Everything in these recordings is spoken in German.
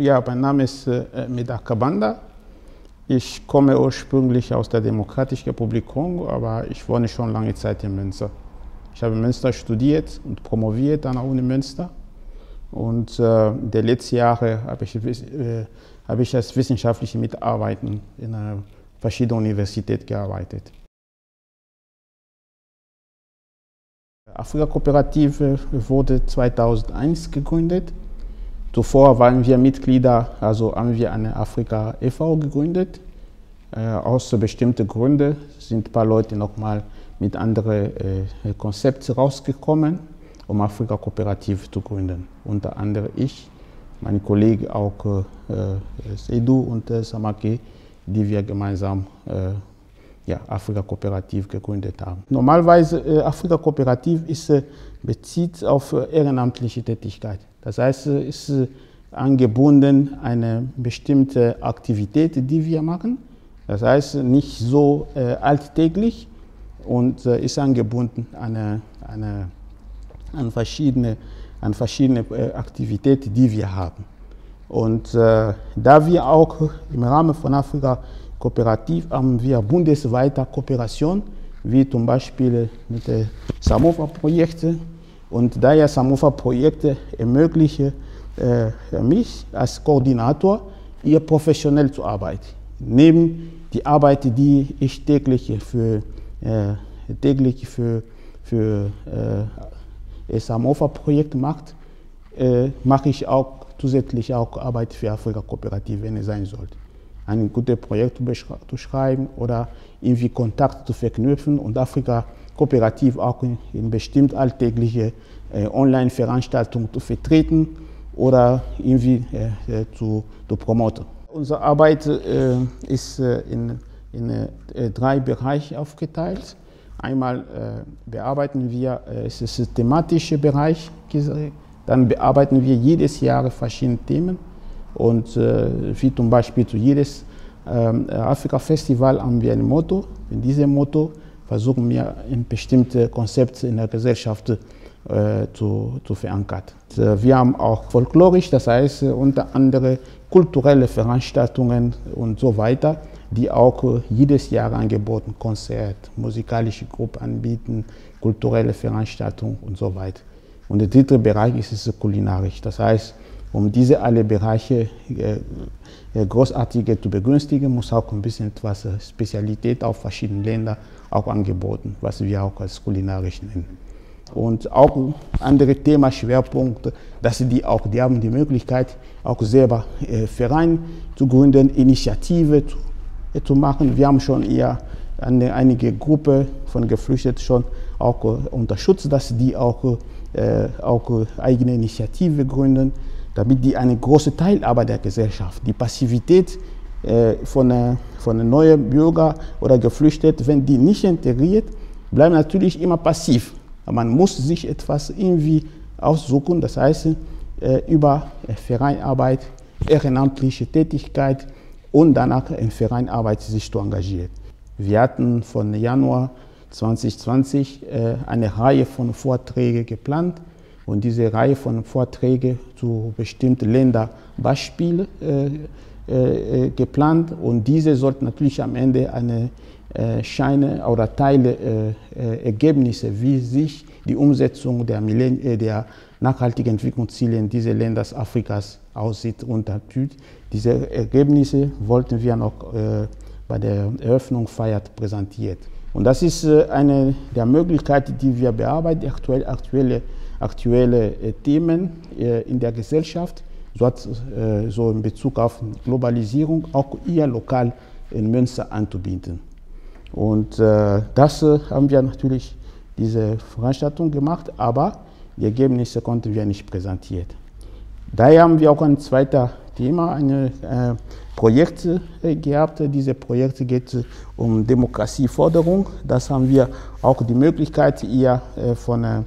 Ja, mein Name ist Medar Kabanda. Ich komme ursprünglich aus der Demokratischen Republik Kongo, aber ich wohne schon lange Zeit in Münster. Ich habe in Münster studiert und promoviert an der Uni Münster. Und in den letzten Jahren habe ich als wissenschaftliche Mitarbeiter in einer verschiedenen Universität gearbeitet. Afrika-Kooperative wurde 2001 gegründet. Zuvor waren wir Mitglieder, also haben wir eine Afrika e.V. gegründet. Aus bestimmten Gründen sind ein paar Leute nochmal mit anderen Konzepten rausgekommen, um Afrika-Kooperative zu gründen. Unter anderem ich, meine Kollegen auch Seydou und Samake, die wir gemeinsam Afrika-Kooperative gegründet haben. Normalerweise Afrika-Kooperative bezieht auf ehrenamtliche Tätigkeit. Das heißt, es ist angebunden an eine bestimmte Aktivität, die wir machen. Das heißt, nicht so alltäglich und ist angebunden an verschiedene Aktivitäten, die wir haben. Und da wir auch im Rahmen von Afrika Kooperativ haben wir bundesweite Kooperation, wie zum Beispiel mit den Samofa-Projekten. Und daher Samofa-Projekte ermöglichen mich als Koordinator, hier professionell zu arbeiten. Neben die Arbeit, die ich täglich für Samofa-Projekt mache ich auch zusätzlich auch Arbeit für Afrika Kooperative, wenn es sein sollte. Ein gutes Projekt zu schreiben oder irgendwie Kontakt zu verknüpfen und Afrika Kooperativ auch in bestimmte alltägliche Online-Veranstaltungen zu vertreten oder irgendwie zu promoten. Unsere Arbeit ist in 3 Bereiche aufgeteilt. Einmal bearbeiten wir es ist der thematische Bereich, dann bearbeiten wir jedes Jahr verschiedene Themen. Und wie zum Beispiel zu jedes Afrika-Festival haben wir ein Motto. In diesem Motto versuchen wir, ein bestimmtes Konzept in der Gesellschaft zu verankern. Wir haben auch folklorisch, das heißt unter anderem kulturelle Veranstaltungen und so weiter, die auch jedes Jahr angeboten, Konzert, musikalische Gruppen anbieten, kulturelle Veranstaltungen und so weiter. Und der 3. Bereich ist es kulinarisch, das heißt, um diese alle Bereiche großartiger zu begünstigen, muss auch ein bisschen etwas Spezialität auf verschiedenen Ländern auch angeboten, was wir auch als kulinarisch nennen. Und auch andere Themaschwerpunkte, die haben die Möglichkeit, auch selber Vereine zu gründen, Initiative zu machen. Wir haben schon eher einige Gruppen von Geflüchteten schon auch unterstützt, dass die auch eigene Initiative gründen, damit die einen großen Teil aber der Gesellschaft, die Passivität von neuen Bürgern oder Geflüchteten, wenn die nicht integriert, bleiben natürlich immer passiv. Aber man muss sich etwas irgendwie aussuchen, das heißt über Vereinarbeit, ehrenamtliche Tätigkeit und danach in Vereinarbeit sich zu engagieren. Wir hatten von Januar 2020 eine Reihe von Vorträgen geplant. Und diese Reihe von Vorträgen zu bestimmten Ländern Beispiele geplant. Und diese sollten natürlich am Ende eine Scheine oder Teile Ergebnisse, wie sich die Umsetzung der nachhaltigen Entwicklungsziele in diesen Ländern Afrikas aussieht, untertüt. Diese Ergebnisse wollten wir noch bei der Eröffnungsfeier präsentiert. Und das ist eine der Möglichkeiten, die wir bearbeiten, aktuelle Themen in der Gesellschaft, so in Bezug auf Globalisierung, auch hier lokal in Münster anzubieten. Und das haben wir natürlich diese Veranstaltung gemacht, aber die Ergebnisse konnten wir nicht präsentieren. Daher haben wir auch ein zweites Thema, ein Projekt gehabt. Dieses Projekt geht um Demokratieförderung. Das haben wir auch die Möglichkeit hier von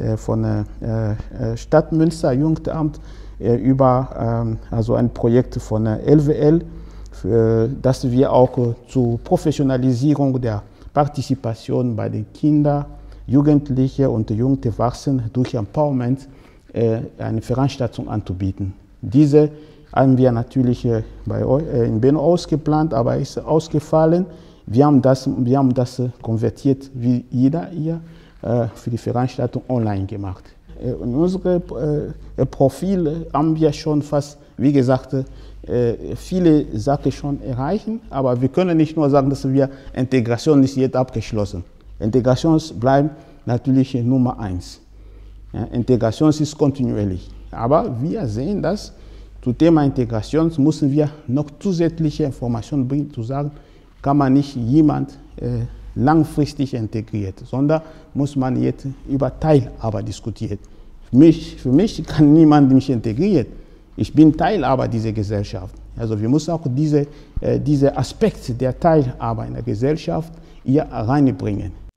Stadt Münster, Jugendamt, über also ein Projekt von LWL, dass wir auch zur Professionalisierung der Partizipation bei den Kindern, Jugendlichen und jungen Erwachsenen durch Empowerment eine Veranstaltung anzubieten. Diese haben wir natürlich in Benno ausgeplant, aber ist ausgefallen. Wir haben das konvertiert, wie jeder hier, für die Veranstaltung online gemacht. In unserem Profil haben wir schon fast, wie gesagt, viele Sachen schon erreichen, aber wir können nicht nur sagen, dass Integration ist jetzt abgeschlossen. Integration bleibt natürlich Nummer 1. Ja, Integration ist kontinuierlich. Aber wir sehen, dass zum Thema Integration müssen wir noch zusätzliche Informationen bringen, zu sagen, kann man nicht jemand langfristig integriert, sondern muss man jetzt über Teilarbeit diskutieren. Für mich kann niemand mich integrieren. Ich bin Teilarbeit dieser Gesellschaft. Also wir müssen auch diese Aspekte der Teilarbeit in der Gesellschaft hier reinbringen.